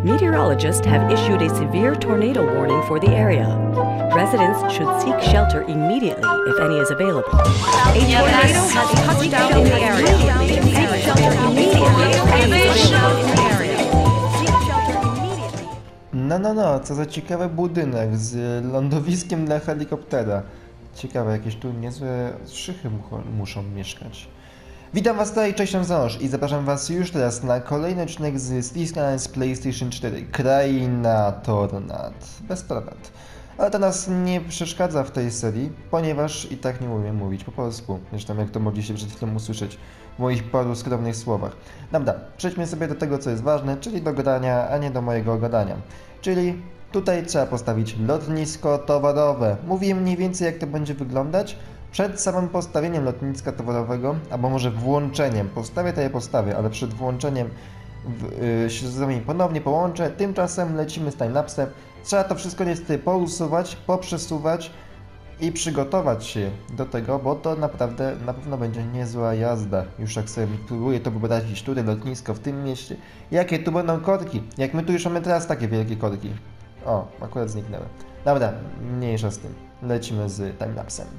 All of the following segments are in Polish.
Meteorologists have issued a severe tornado warning for the area. Residents should seek shelter immediately if any is available. A tornado has touched down in the area. Seek shelter immediately if any is available in the area. Seek shelter immediately. No, co za ciekawy budynek z lądowiskiem dla helikoptera. Ciekawe, jakieś tu niezłe szychy muszą mieszkać. Witam was tutaj, cześć, Zanosz i zapraszam was już teraz na kolejny odcinek z Skylines PlayStation 4. Kraina Tornad. Bez tornad. Ale to nas nie przeszkadza w tej serii, ponieważ i tak nie umiem mówić po polsku. Zresztą jak to mogliście przed chwilą usłyszeć w moich paru skromnych słowach. Dobra, przejdźmy sobie do tego, co jest ważne, czyli do gadania, a nie do mojego gadania. Czyli tutaj trzeba postawić lotnisko towarowe. Mówiłem mniej więcej, jak to będzie wyglądać. Przed samym postawieniem lotniska towarowego, albo może włączeniem, postawię, ale przed włączeniem się z wami ponownie połączę. Tymczasem lecimy z timelapsem. Trzeba to wszystko niestety pousuwać, poprzesuwać i przygotować się do tego, bo to naprawdę na pewno będzie niezła jazda. Już jak sobie próbuję to wyobrazić, które lotnisko w tym mieście, jakie tu będą korki, jak my tu już mamy teraz takie wielkie korki. O, akurat zniknęły. Dobra, mniejsza z tym. Lecimy z timelapsem.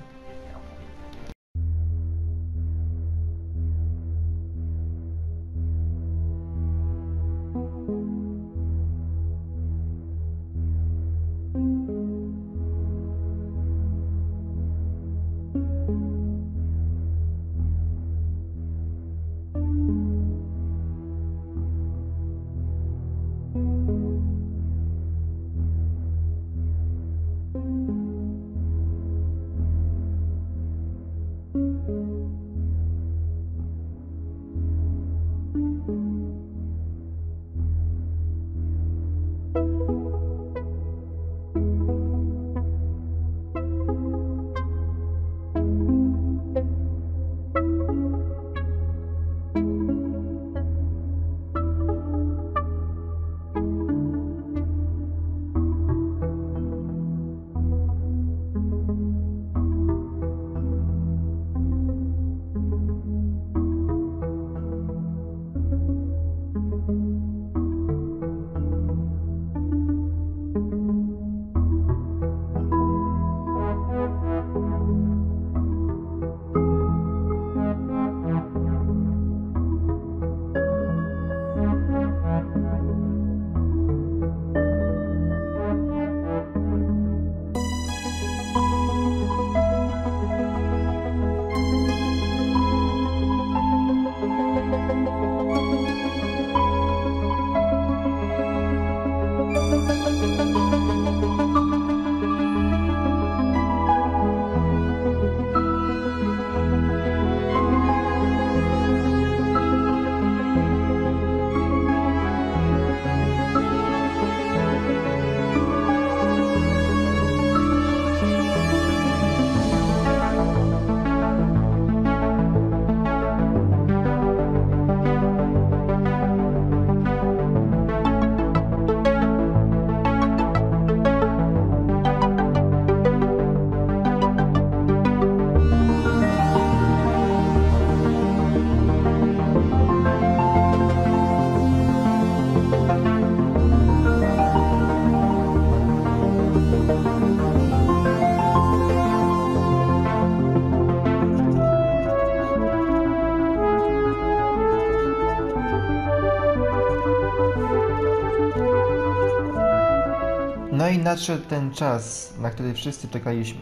No i nadszedł ten czas, na który wszyscy czekaliśmy.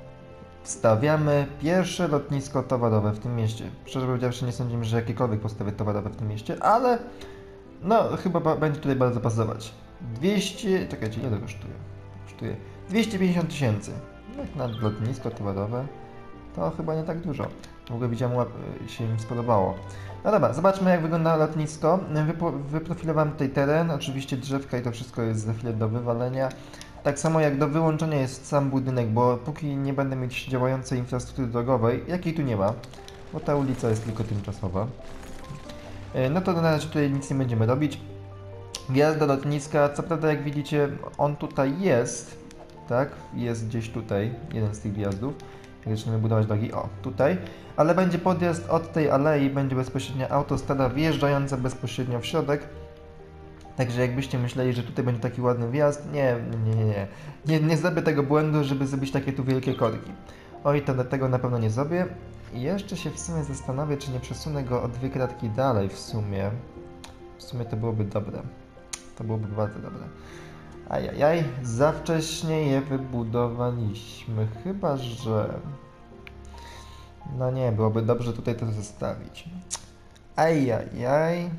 Stawiamy pierwsze lotnisko towarowe w tym mieście. Szczerze powiedziawszy, nie sądzimy, że jakiekolwiek postawy towarowe w tym mieście, ale no chyba będzie tutaj bardzo pasować. 200... czekajcie, ile to kosztuje? Kosztuje 250 000. Jak na lotnisko towarowe, to chyba nie tak dużo. W ogóle widziałem, się im spodobało. No dobra, zobaczmy, jak wygląda lotnisko. Wyprofilowałem tutaj teren, oczywiście drzewka i to wszystko jest za chwilę do wywalenia. Tak samo jak do wyłączenia jest sam budynek, bo póki nie będę mieć działającej infrastruktury drogowej, jakiej tu nie ma, bo ta ulica jest tylko tymczasowa, no to na razie tutaj nic nie będziemy robić. Wjazd do lotniska, co prawda jak widzicie, on tutaj jest, tak? Jest gdzieś tutaj, jeden z tych wjazdów. Jak zaczniemy budować drogi, o, tutaj. Ale będzie podjazd od tej alei, będzie bezpośrednia autostrada wjeżdżająca bezpośrednio w środek. Także jakbyście myśleli, że tutaj będzie taki ładny wjazd, nie zrobię tego błędu, żeby zrobić takie tu wielkie korki. Oj, to tego na pewno nie zrobię. I jeszcze się w sumie zastanowię, czy nie przesunę go o 2 kratki dalej w sumie. W sumie to byłoby dobre. To byłoby bardzo dobre. Ajajaj, za wcześnie je wybudowaliśmy, chyba że... No nie, byłoby dobrze tutaj to zostawić. Ajajaj.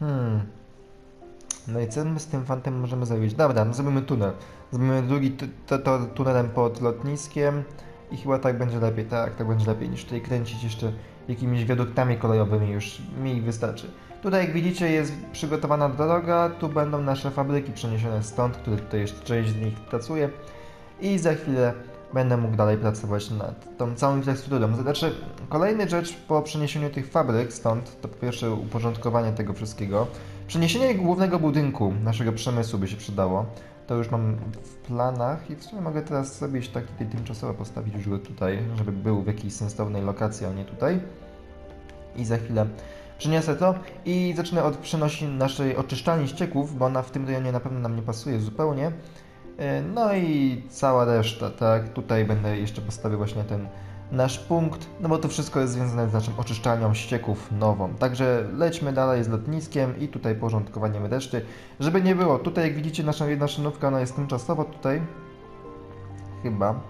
No i co my z tym fantem możemy zrobić? Dobra, no zrobimy tunel. Zrobimy drugi to tunelem pod lotniskiem i chyba tak będzie lepiej, tak będzie lepiej niż tutaj kręcić jeszcze jakimiś wiaduktami kolejowymi, już mi wystarczy. Tutaj jak widzicie jest przygotowana droga, tu będą nasze fabryki przeniesione stąd, które tutaj jeszcze część z nich pracuje i za chwilę będę mógł dalej pracować nad tą całą infrastrukturą. Znaczy, kolejna rzecz po przeniesieniu tych fabryk stąd, to po pierwsze uporządkowanie tego wszystkiego. Przeniesienie głównego budynku naszego przemysłu by się przydało. To już mam w planach i w sumie mogę teraz zrobić taki tymczasowo postawić już go tutaj, żeby był w jakiejś sensownej lokacji, a nie tutaj. I za chwilę przeniosę to i zacznę od naszej oczyszczalni ścieków, bo ona w tym rejonie na pewno nam nie pasuje zupełnie. No i cała reszta, tak? Tutaj będę jeszcze postawił właśnie ten nasz punkt, no bo to wszystko jest związane z naszą oczyszczalnią ścieków nową. Także lećmy dalej z lotniskiem i tutaj porządkowaniem reszty, żeby nie było. Tutaj jak widzicie nasza jedna szynówka, ona jest tymczasowo tutaj. Chyba.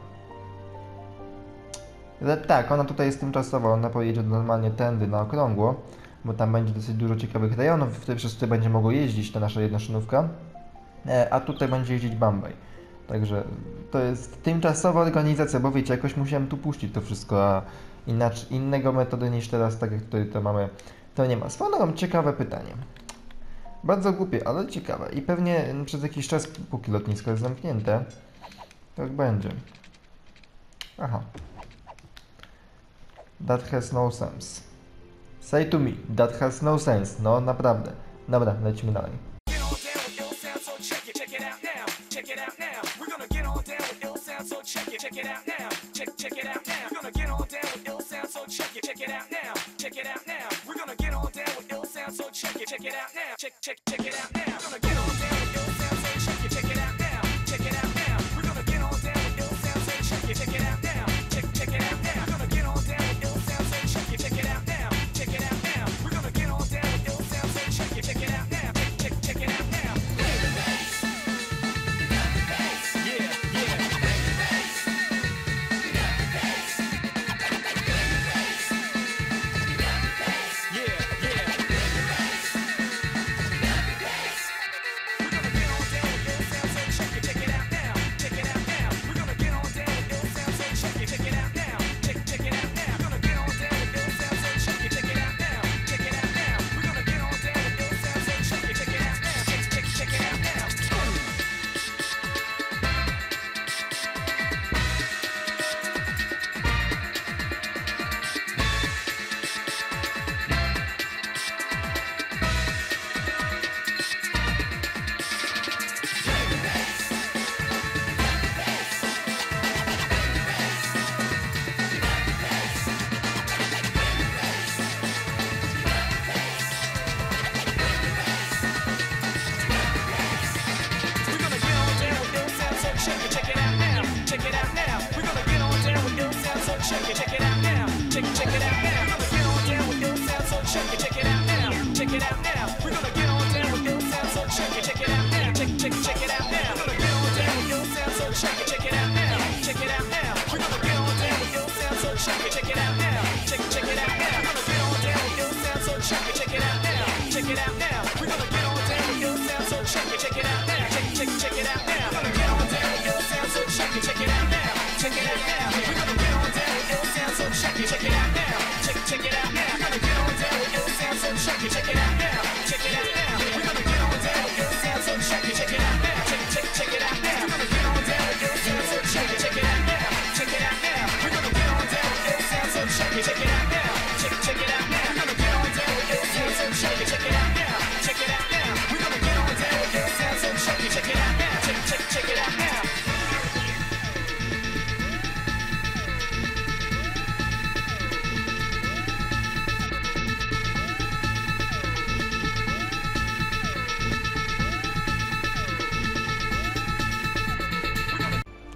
Tak, ona tutaj jest tymczasowo, ona pojedzie normalnie tędy na okrągło, bo tam będzie dosyć dużo ciekawych rejonów, przez które będzie mogło jeździć ta nasza jedna szynówka. A tutaj będzie jeździć Bombay. Także to jest tymczasowa organizacja, bo wiecie, jakoś musiałem tu puścić to wszystko, a inaczej, innego metody niż teraz, tak jak tutaj to mamy, to nie ma. Swoją mam ciekawe pytanie. Bardzo głupie, ale ciekawe. I pewnie przez jakiś czas, póki lotnisko jest zamknięte, tak będzie. Aha. That has no sense. Say to me, that has no sense. No, naprawdę. Dobra, lecimy dalej.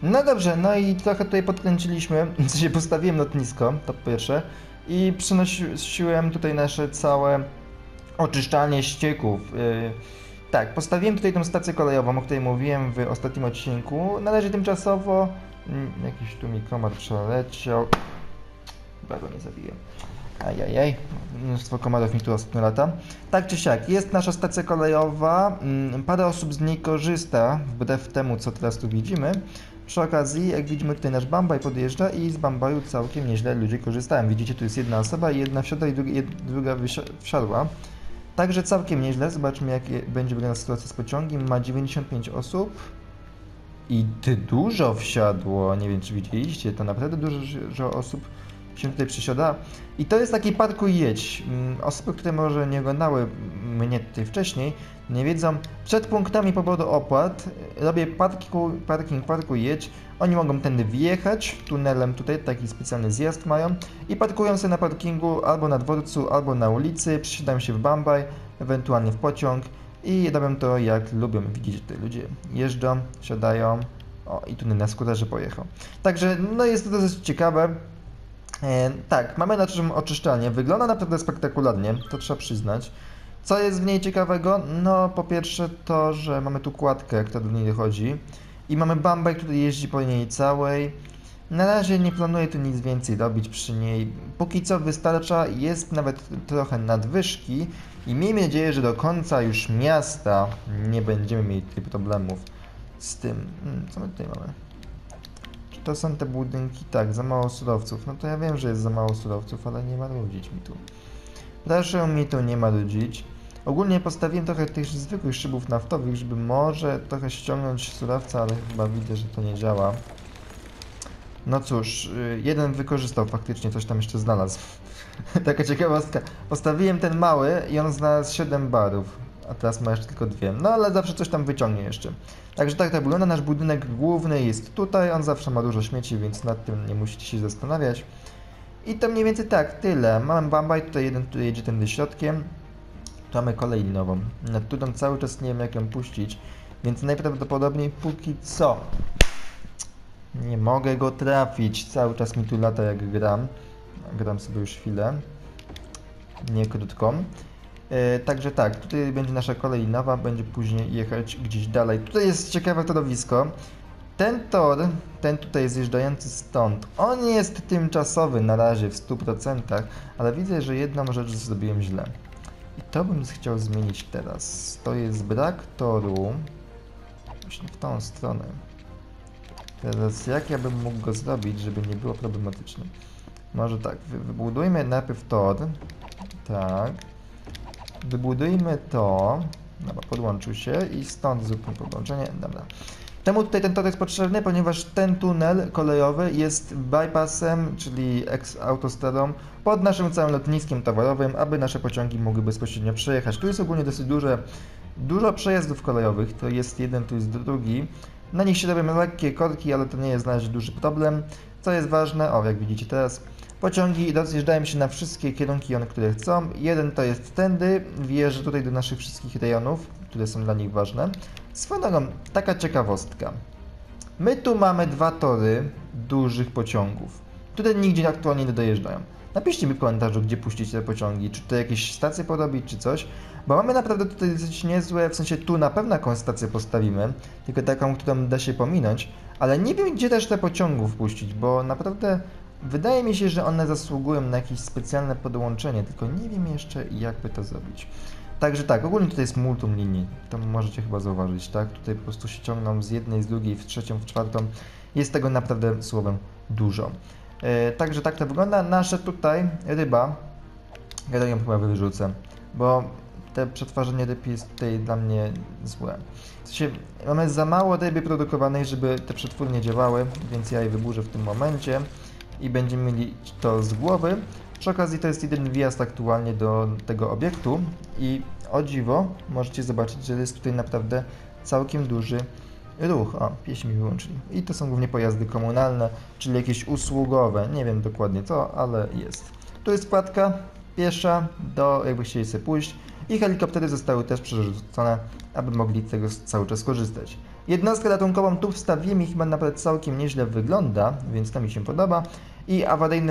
No dobrze, no i trochę tutaj podkręciliśmy, w sensie postawiłem lotnisko, to po pierwsze, i przenosiłem tutaj nasze całe oczyszczalnie ścieków. Tak, postawiłem tutaj tą stację kolejową, o której mówiłem w ostatnim odcinku. Należy tymczasowo... Jakiś tu mi komar przeleciał. Chyba go nie zabiję. Ajajaj, mnóstwo komarów mi tu ostatnio lata. Tak czy siak, jest nasza stacja kolejowa. Parę osób z niej korzysta, wbrew temu, co teraz tu widzimy. Przy okazji, jak widzimy, tutaj nasz Bambaj podjeżdża i z Bambaju całkiem nieźle ludzie korzystają. Widzicie, tu jest jedna osoba i jedna wsiada i druga wsiadła. Także całkiem nieźle. Zobaczmy, jak będzie wyglądała sytuacja z pociągiem. Ma 95 osób i dużo wsiadło. Nie wiem, czy widzieliście, to naprawdę dużo osób się tutaj przesiada. I to jest taki parkuj jedź. Osoby, które może nie oglądały mnie tutaj wcześniej, nie wiedzą, przed punktami poboru opłat robię parkuj jedź. Oni mogą tędy wjechać tunelem, tutaj taki specjalny zjazd mają i parkują sobie na parkingu albo na dworcu, albo na ulicy, przesiadają się w Bambaj, ewentualnie w pociąg i robią to jak lubią. Widzicie, tutaj ludzie jeżdżą, siadają. O, i tunel na skuterze pojechał. Także no jest to dosyć ciekawe. Tak, mamy naszą oczyszczalnię. Wygląda naprawdę spektakularnie, to trzeba przyznać. Co jest w niej ciekawego? No po pierwsze to, że mamy tu kładkę, która do niej dochodzi i mamy Bambaj, który jeździ po niej całej. Na razie nie planuję tu nic więcej robić przy niej. Póki co wystarcza, jest nawet trochę nadwyżki i miejmy nadzieję, że do końca już miasta nie będziemy mieli tych problemów z tym. Co my tutaj mamy? To są te budynki, tak, za mało surowców. No to ja wiem, że jest za mało surowców, ale nie marudzić mi tu. Proszę mi tu nie marudzić. Ogólnie postawiłem trochę tych zwykłych szybów naftowych, żeby może trochę ściągnąć surowca, ale chyba widzę, że to nie działa. No cóż, jeden wykorzystał faktycznie, coś tam jeszcze znalazł. Taka ciekawostka. Postawiłem ten mały i on znalazł 7 barów, a teraz ma jeszcze tylko 2. No ale zawsze coś tam wyciągnie jeszcze. Także tak to wygląda. Nasz budynek główny jest tutaj, on zawsze ma dużo śmieci, więc nad tym nie musicie się zastanawiać. I to mniej więcej tak, tyle. Mamy Bambaj, tutaj jeden, który jedzie tędy środkiem. Tu mamy kolej nową, nad którą cały czas nie wiem, jak ją puścić, więc najprawdopodobniej póki co nie mogę go trafić. Cały czas mi tu lata, jak gram. Gram sobie już chwilę, nie krótką. Także tak, tutaj będzie nasza kolej nowa, będzie później jechać gdzieś dalej. Tutaj jest ciekawe torowisko. Ten tor, ten tutaj zjeżdżający stąd, on jest tymczasowy na razie w 100%, ale widzę, że jedną rzecz zrobiłem źle. I to bym chciał zmienić teraz. To jest brak toru właśnie w tą stronę. Teraz jak ja bym mógł go zrobić, żeby nie było problematyczne? Może tak, wybudujmy najpierw tor. Tak. Wybudujmy to. Dobra, podłączył się i stąd zróbmy podłączenie. Dobra. Temu tutaj ten tor jest potrzebny, ponieważ ten tunel kolejowy jest bypassem, czyli autostradą pod naszym całym lotniskiem towarowym, aby nasze pociągi mogły bezpośrednio przejechać. Tu jest ogólnie dosyć dużo przejazdów kolejowych, to jest jeden, tu jest drugi. Na nich się robią lekkie korki, ale to nie jest na razie duży problem. Co jest ważne, o jak widzicie teraz, pociągi rozjeżdżają się na wszystkie kierunki, które chcą. Jeden to jest tędy, wjeżdża tutaj do naszych wszystkich rejonów, które są dla nich ważne. Swoją drogą, taka ciekawostka. My tu mamy 2 tory dużych pociągów, które nigdzie aktualnie nie dojeżdżają. Napiszcie mi w komentarzu, gdzie puścić te pociągi, czy tutaj jakieś stacje porobić, czy coś. Bo mamy naprawdę tutaj dosyć niezłe, w sensie tu na pewno jakąś stację postawimy, tylko taką, którą da się pominąć, ale nie wiem, gdzie też te pociągów puścić, bo naprawdę wydaje mi się, że one zasługują na jakieś specjalne podłączenie, tylko nie wiem jeszcze, jak by to zrobić. Także tak, ogólnie tutaj jest multum linii, to możecie chyba zauważyć, tak? Tutaj po prostu się ciągną z jednej, z drugiej, w trzecią, w czwartą. Jest tego naprawdę słowem dużo. Także tak to wygląda. Nasze tutaj ryba, ja ją chyba wyrzucę, bo te przetwarzanie ryb jest tutaj dla mnie złe. W sensie, mamy za mało ryby produkowanej, żeby te przetwórnie działały, więc ja je wyburzę w tym momencie i będziemy mieli to z głowy. Przy okazji to jest jeden wjazd aktualnie do tego obiektu i o dziwo możecie zobaczyć, że jest tutaj naprawdę całkiem duży ruch. O, pieśń mi wyłączyli. I to są głównie pojazdy komunalne, czyli jakieś usługowe. Nie wiem dokładnie co, ale jest. Tu jest wkładka piesza, jakby chcieli sobie pójść. I helikoptery zostały też przerzucone, aby mogli z tego cały czas korzystać. Jednostkę ratunkową tu wstawiłem i chyba nawet całkiem nieźle wygląda, więc to mi się podoba. I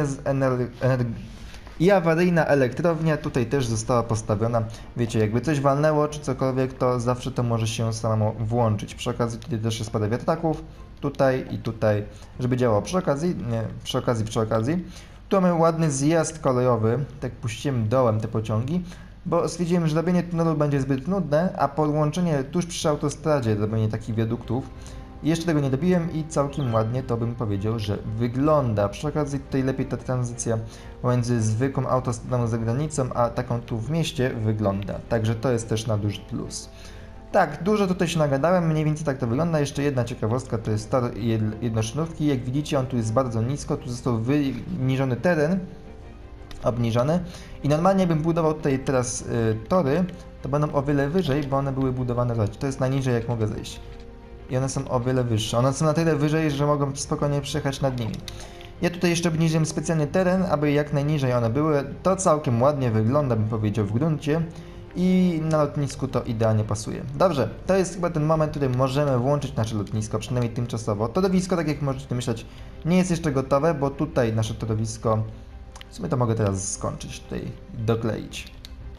awaryjna elektrownia tutaj też została postawiona. Wiecie, jakby coś walnęło czy cokolwiek, to zawsze to może się samo włączyć. Przy okazji tutaj też jest parę wiatraków, tutaj i tutaj, żeby działało przy okazji. Tu mamy ładny zjazd kolejowy, tak puściłem dołem te pociągi, bo stwierdziłem, że robienie tunelu będzie zbyt nudne, a podłączenie tuż przy autostradzie, robienie takich wiaduktów, jeszcze tego nie dobiłem i całkiem ładnie to bym powiedział, że wygląda. Przy okazji tutaj lepiej ta tranzycja pomiędzy zwykłą autostradą za granicą, a taką tu w mieście wygląda. Także to jest też na duży plus. Tak, dużo tutaj się nagadałem, mniej więcej tak to wygląda. Jeszcze jedna ciekawostka, to jest tor jednoszynówki. Jak widzicie, on tu jest bardzo nisko, tu został wyniżony teren, obniżony. I normalnie bym budował tutaj teraz tory, to będą o wiele wyżej, bo one były budowane, to jest najniżej jak mogę zejść. I one są o wiele wyższe. One są na tyle wyżej, że mogą spokojnie przejechać nad nimi. Ja tutaj jeszcze obniżyłem specjalny teren, aby jak najniżej one były. To całkiem ładnie wygląda, bym powiedział, w gruncie. I na lotnisku to idealnie pasuje. Dobrze, to jest chyba ten moment, w którym możemy włączyć nasze lotnisko, przynajmniej tymczasowo. Torowisko, tak jak możecie myśleć, nie jest jeszcze gotowe, bo tutaj nasze torowisko... W sumie to mogę teraz skończyć, tutaj dokleić.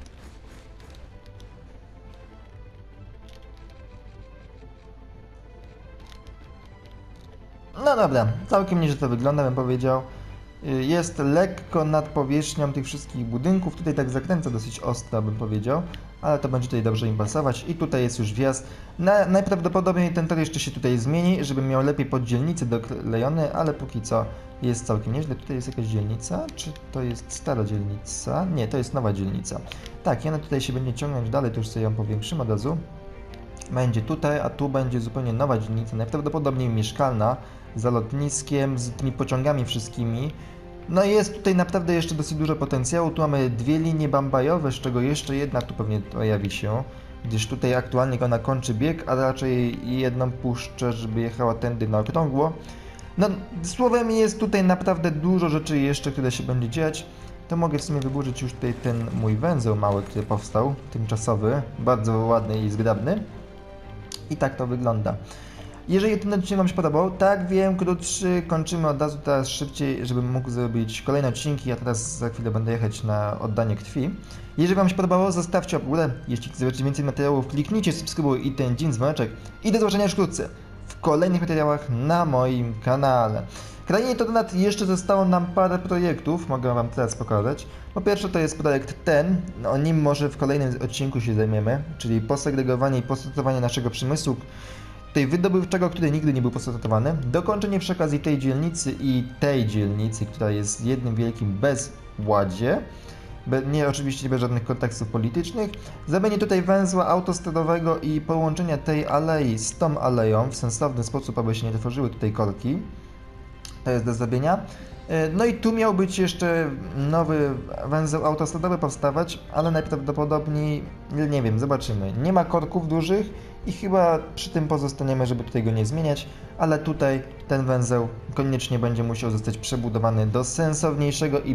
No dobra, całkiem nieźle to wygląda, bym powiedział. Jest lekko nad powierzchnią tych wszystkich budynków, tutaj tak zakręca dosyć ostro, bym powiedział, ale to będzie tutaj dobrze im pasować. I tutaj jest już wjazd. Najprawdopodobniej ten tor jeszcze się tutaj zmieni, żeby miał lepiej pod dzielnicę doklejony, ale póki co jest całkiem nieźle. Tutaj jest jakaś dzielnica, czy to jest stara dzielnica? Nie, to jest nowa dzielnica. Tak, i ona tutaj się będzie ciągnąć dalej, to już sobie ją powiększymy od razu. Będzie tutaj, a tu będzie zupełnie nowa dzielnica, najprawdopodobniej mieszkalna, za lotniskiem, z tymi pociągami wszystkimi. No i jest tutaj naprawdę jeszcze dosyć dużo potencjału. Tu mamy dwie linie bambajowe, z czego jeszcze jedna tu pewnie pojawi się, gdyż tutaj aktualnie ona kończy bieg, a raczej jedną puszczę, żeby jechała tędy na okrągło. No słowem jest tutaj naprawdę dużo rzeczy jeszcze, które się będzie dziać. To mogę w sumie wyburzyć już tutaj ten mój węzeł mały, który powstał, tymczasowy, bardzo ładny i zgrabny. I tak to wygląda. Jeżeli ten odcinek Wam się podobał, tak wiem, krótszy, kończymy od razu teraz szybciej, żebym mógł zrobić kolejne odcinki. Ja teraz za chwilę będę jechać na oddanie krwi. Jeżeli Wam się podobało, zostawcie łapkę w górę. Jeśli chcecie zobaczyć więcej materiałów, kliknijcie subskrybuj i ten dzień dzwoneczek. I do zobaczenia już wkrótce w kolejnych materiałach na moim kanale. Krainie Tornad jeszcze zostało nam parę projektów, mogę Wam teraz pokazać. Po pierwsze to jest projekt ten, o nim może w kolejnym odcinku się zajmiemy, czyli posegregowanie i posortowanie naszego przemysłu tej wydobywczego, który nigdy nie był posortowany, dokończenie przy okazji tej dzielnicy i tej dzielnicy, która jest jednym wielkim bezładzie, oczywiście bez żadnych kontekstów politycznych, zrobienie tutaj węzła autostradowego i połączenia tej alei z tą aleją w sensowny sposób, aby się nie tworzyły tutaj korki. To jest do zrobienia. No i tu miał być jeszcze nowy węzeł autostradowy powstawać, ale najprawdopodobniej, nie wiem, zobaczymy. Nie ma korków dużych i chyba przy tym pozostaniemy, żeby tutaj go nie zmieniać, ale tutaj ten węzeł koniecznie będzie musiał zostać przebudowany do sensowniejszego i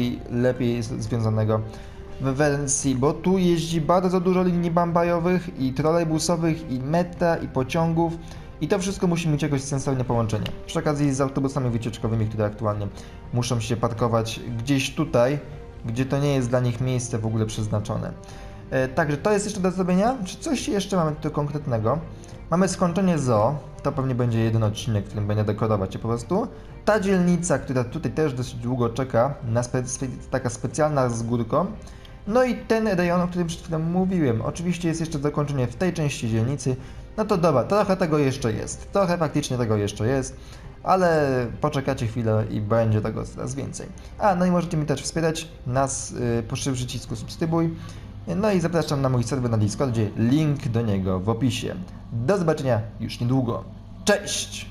lepiej związanego w wersji, bo tu jeździ bardzo dużo linii bambajowych i trolejbusowych i metra i pociągów. I to wszystko musi mieć jakoś sensowne połączenie. Przy okazji z autobusami wycieczkowymi, które aktualnie muszą się parkować gdzieś tutaj, gdzie to nie jest dla nich miejsce w ogóle przeznaczone. Także to jest jeszcze do zrobienia. Czy coś jeszcze mamy tu konkretnego? Mamy skończenie zoo. To pewnie będzie jeden odcinek, w którym będę dekorować je po prostu. Ta dzielnica, która tutaj też dosyć długo czeka, taka specjalna z górką. No i ten rejon, o którym przed chwilą mówiłem. Oczywiście jest jeszcze dokończenie w tej części dzielnicy. No to dobra, trochę tego jeszcze jest. Trochę faktycznie tego jeszcze jest. Ale poczekacie chwilę i będzie tego coraz więcej. No i możecie mi też wspierać nas przy przycisku subskrybuj. No i zapraszam na mój serwer na Discordzie. Link do niego w opisie. Do zobaczenia już niedługo. Cześć!